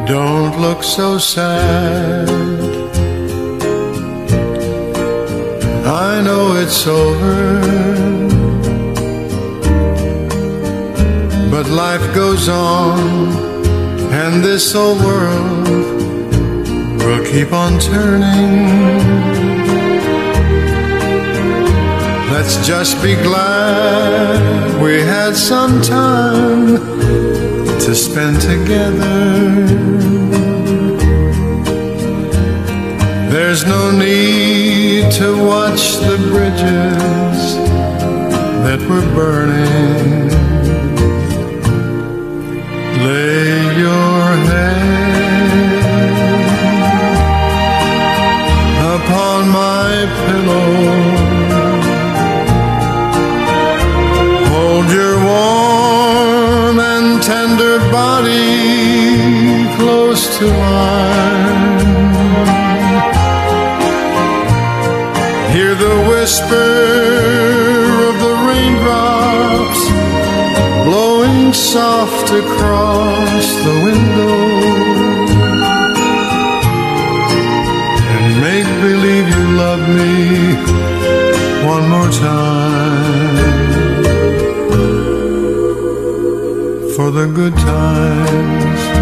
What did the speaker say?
Don't look so sad. I know it's over, but life goes on, and this old world will keep on turning. Let's just be glad we had some time to spend together. There's no need to watch the bridges that were burning. Lay your head upon my pillow. Hold your warm and tender body close to mine. Hear the whisper of the raindrops blowing soft across the window, and make believe you love me one more time, for the good times